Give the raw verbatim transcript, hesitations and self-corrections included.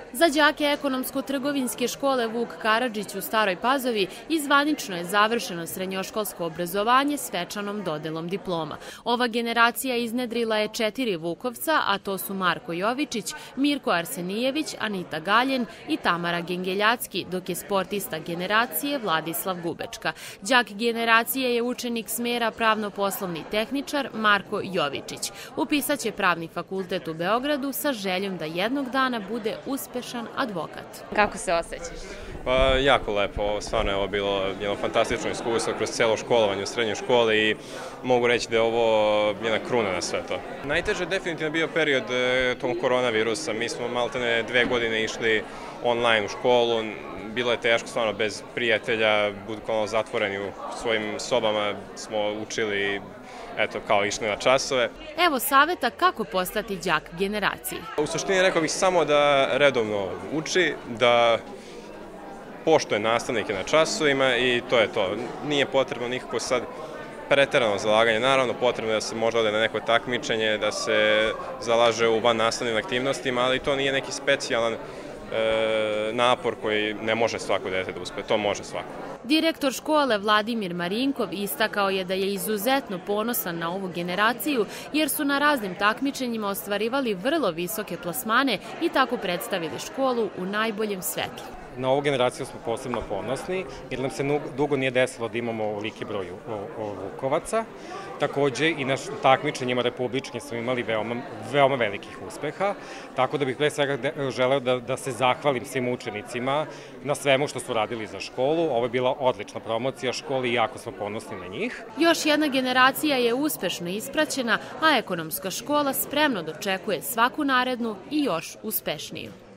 Za đake ekonomsko-trgovinske škole Vuk Karadžić u Staroj Pazovi i zvanično je završeno srednjoškolsko obrazovanje svečanom dodelom diploma. Ova generacija iznedrila je četiri Vukovca, a to su Marko Jovičić, Mirko Arsenijević, Anita Galjen i Tamara Gengeljacki, dok je sportista generacije Vladislav Gubečka. Đak generacije je učenik smera pravno-poslovni tehničar Marko Jovičić. Upisaće pravni fakultet u Beogradu sa željom da jednog dana bude uspešan advokat. Kako se osjećaš? Pa jako lepo, stvarno je ovo bilo jedno fantastično iskustvo kroz celo školovanje u srednjoj školi i mogu reći da je ovo jedna kruna na sve to. Najteže je definitivno bio period tog koronavirusa. Mi smo maltene dve godine išli online u školu, bilo je teško stvarno bez prijatelja, bukvalno zatvoreni u svojim sobama smo učili, eto, kao išli na časove. Evo saveta kako postati đak generacije. U suštini rekao bih samo da redovno uči, da poštuje nastavnike na časovima i to je to. Nije potrebno nikako sad preterano zalaganje. Naravno, potrebno je da se možda ode na neko takmičenje, da se zalaže u van nastavnim aktivnostima, ali to nije neki specijalan napor koji ne može svako dete da uspe, to može svako. Direktor škole Vladimir Marinkov istakao je da je izuzetno ponosan na ovu generaciju jer su na raznim takmičenjima ostvarivali vrlo visoke plasmane i tako predstavili školu u najboljem svetlu. Na ovu generaciju smo posebno ponosni jer nam se dugo nije desilo da imamo ovoliki broj Vukovaca. Takođe i na takmičenjima republičkim smo imali veoma velikih uspeha, tako da bih pre svega želeo da se zahvalim svim učenicima na svemu što su radili za školu. Ovo je bila odlična promocija školi i jako smo ponosni na njih. Još jedna generacija je uspešno ispraćena, a ekonomska škola spremno dočekuje svaku narednu i još uspešniju.